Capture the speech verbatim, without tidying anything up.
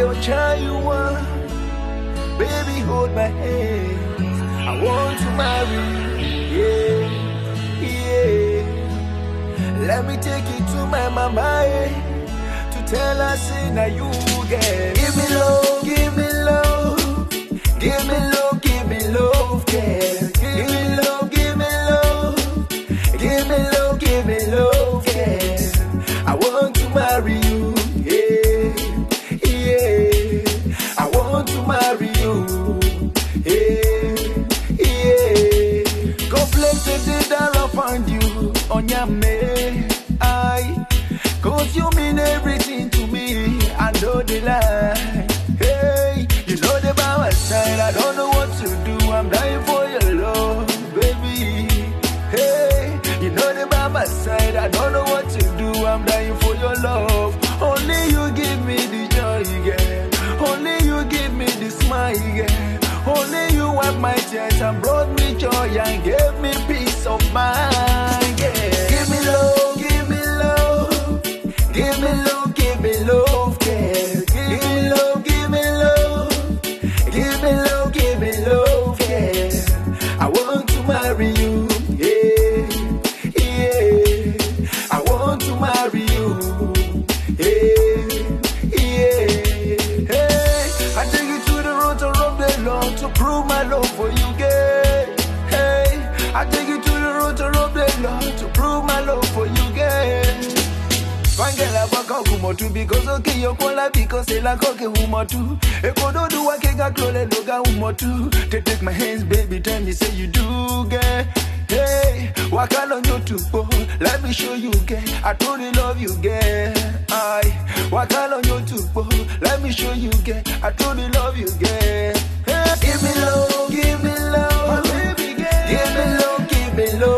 your child you want. Baby, hold my hand. I want to marry you. Yeah, yeah. Let me take you to my mama, yeah, to tell her, say, now you get. Give me love, give me love. Give me love, give me love, yeah. Give me love, give me love. Give me love, give me love, yeah. I want to marry you, yeah, yeah. I want to marry you, yeah, yeah. God bless the day that I found you on your man, I. Cause you mean everything to me, I know the lie. Hey, you know the by my side, I don't know what to do, I'm dying for your love, baby. Hey, you know the by my side, I don't know what to do, I'm dying for your love. Only you give me the joy, yeah. Only you give me the smile, yeah. Only you wipe my tears and brought me joy and gave me peace of mind, yeah. Give me love, give me love. Give me love, give me love, yeah. Give me love, give me love. Give me love, give me love, yeah. I want to marry you, yeah, yeah. I want to marry you, yeah, yeah. Hey, I take you to the road to rub the Lord to prove my love for you, girl. Hey, I take you to the road to rub the Lord to prove my love for you, girl. Wangela baka humotu because okay yo kola because ela koke humotu. Eko do do wakega klole loga humotu. To take my hands, baby, tell me say you do, girl. Hey, wakalo nyotupo, let me show you, girl. I truly love you, girl. I wakalo nyotupo, let me show you, girl. I truly love you, girl. Hey, give me love, give me love, my baby girl. Give me love, give me love.